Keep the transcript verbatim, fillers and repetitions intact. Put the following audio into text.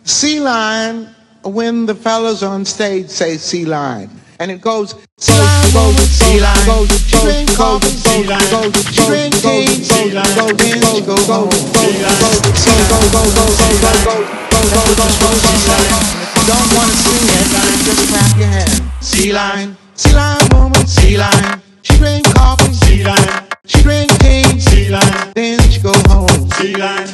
Sea line, when the fellas on stage say sea line, and it goes sea line, goes sea line, goes she drink coffee, sea line, goes she drink tea, sea line, goes then she go go go go go go go go go go go go go. If you don't want to sing it, just clap your hands. Sea line, sea line woman, sea line. She drink coffee, sea line. She drink tea, sea line. Then she go home, sea line.